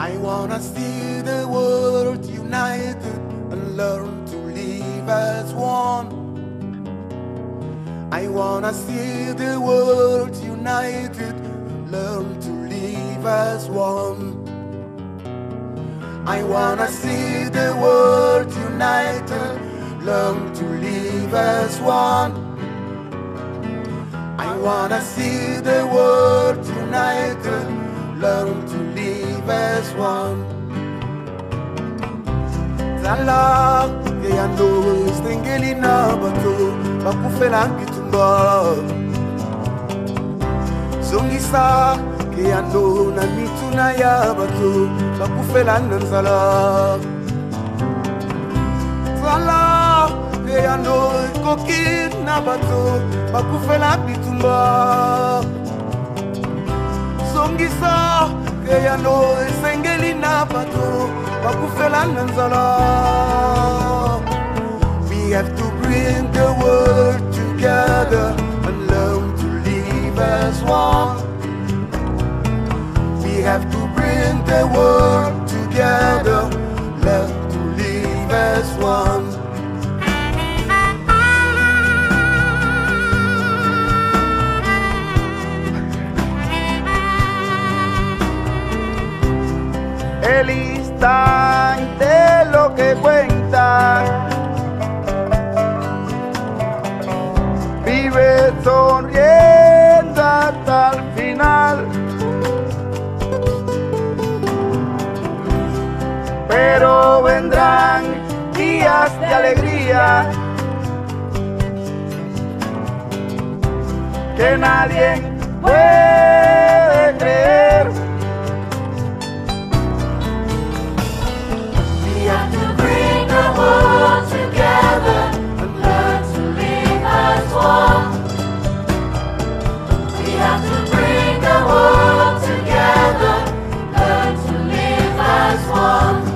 I wanna see the world united and learn to live as one. I wanna see the world united, learn to live as one. I wanna see the world united, learn to live as one. I wanna see the world united, learn to live as one. Zala ke yando stengeli na bato bakufela kitumba. Zongisa ke yando na mituna ya bato bakufela nzala. Zala ke yando koki na bato bakufela kitumba. Zongisa ke yando stengeli na bato bakufela nzala. We have to bring the world together and learn to live as one. We have to bring the world together, learn to live as one. El instante lo que cuenta, vive sonriendo hasta el final, pero vendrán días de alegría que nadie puede creer. We have to bring the world together and learn to live as one. We have to bring the world together, learn to live as one.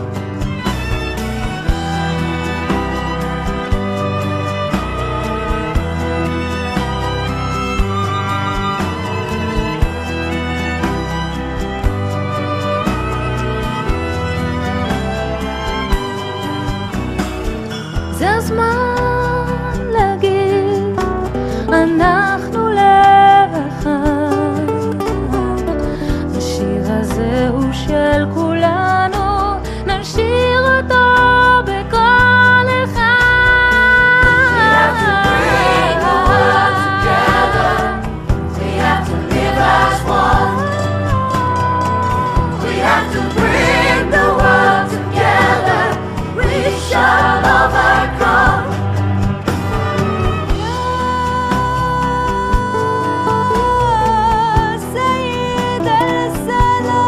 זה הזמן להגיד, אנחנו לאחד. השיר הזה הוא של כולנו, נשיר אותו בכל אחד. We have to bring the world together. We have to live as one. We have to bring the world together. We shall overcome. سيد السلام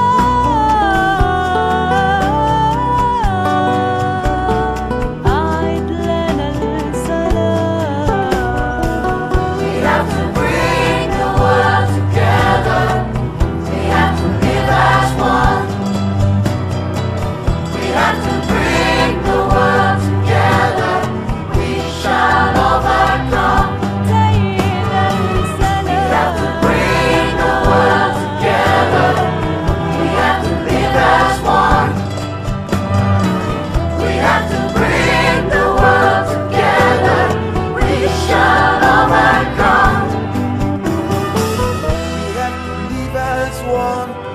عيد لنا السلام. We have to bring the world together. We have to live as one. We have to bring the world together. We shall overcome. سيد We have to السلام bring the world together. We have to live as one. We have to bring the world together. We shall overcome. We have to live as one.